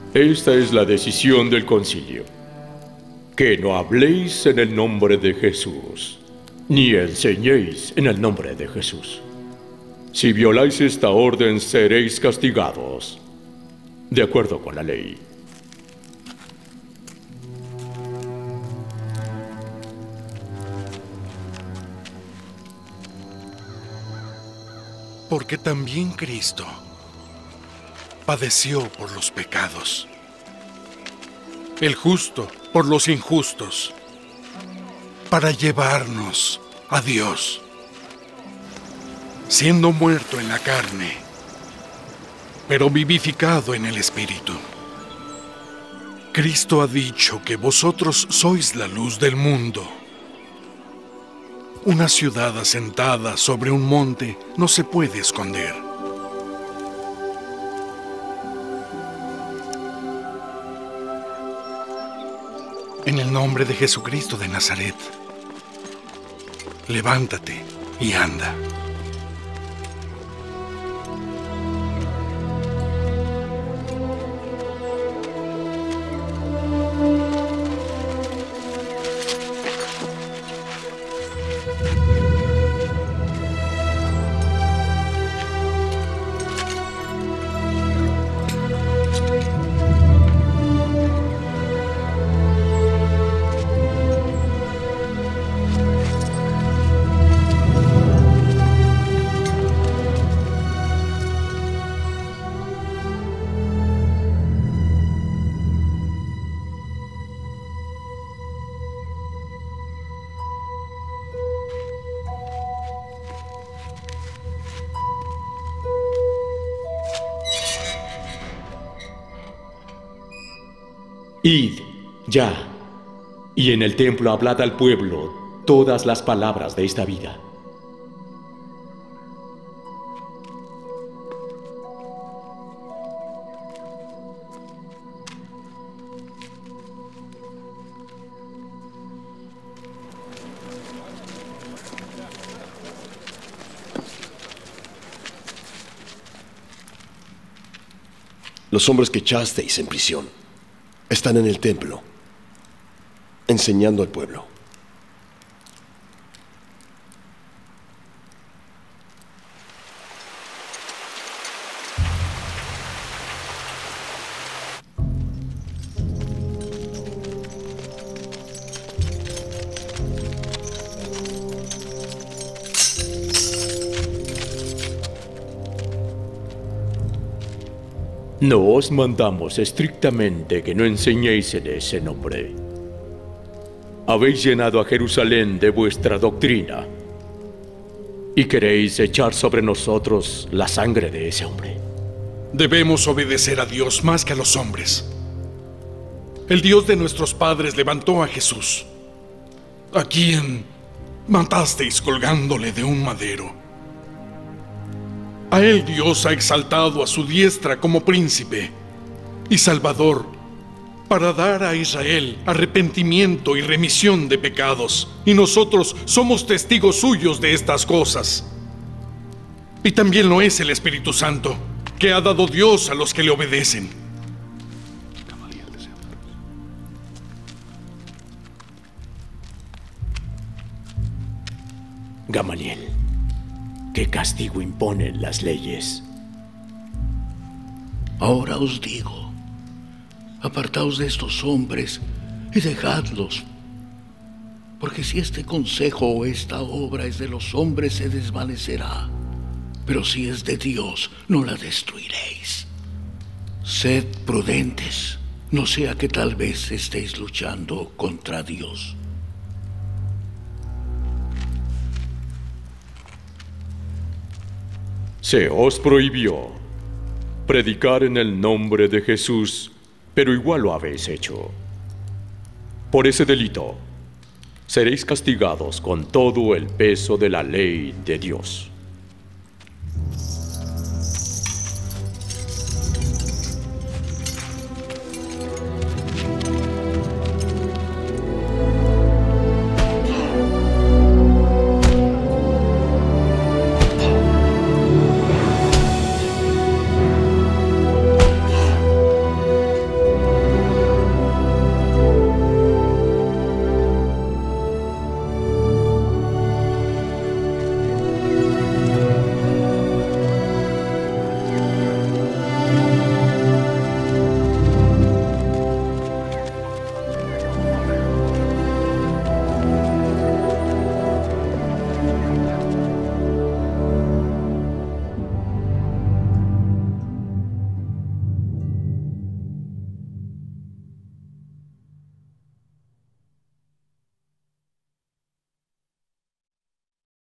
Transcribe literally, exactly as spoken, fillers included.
Esta es la decisión del concilio: que no habléis en el nombre de Jesús, ni enseñéis en el nombre de Jesús. Si violáis esta orden, seréis castigados de acuerdo con la ley. Porque también Cristo padeció por los pecados, el justo por los injustos, para llevarnos a Dios, siendo muerto en la carne, pero vivificado en el Espíritu. Cristo ha dicho que vosotros sois la luz del mundo. Una ciudad asentada sobre un monte no se puede esconder. En el nombre de Jesucristo de Nazaret, levántate y anda. Id, ya, y en el templo hablad al pueblo todas las palabras de esta vida. Los hombres que echasteis en prisión están en el templo, enseñando al pueblo. No os mandamos estrictamente que no enseñéis en ese nombre. Habéis llenado a Jerusalén de vuestra doctrina y queréis echar sobre nosotros la sangre de ese hombre. Debemos obedecer a Dios más que a los hombres. El Dios de nuestros padres levantó a Jesús, a quien matasteis colgándole de un madero. A él Dios ha exaltado a su diestra como príncipe y salvador, para dar a Israel arrepentimiento y remisión de pecados. Y nosotros somos testigos suyos de estas cosas. Y también lo es el Espíritu Santo, que ha dado Dios a los que le obedecen. Gamaliel, ¿qué castigo imponen las leyes? Ahora os digo, apartaos de estos hombres y dejadlos, porque si este consejo o esta obra es de los hombres, se desvanecerá, pero si es de Dios, no la destruiréis. Sed prudentes, no sea que tal vez estéis luchando contra Dios. Se os prohibió predicar en el nombre de Jesús, pero igual lo habéis hecho. Por ese delito, seréis castigados con todo el peso de la ley de Dios.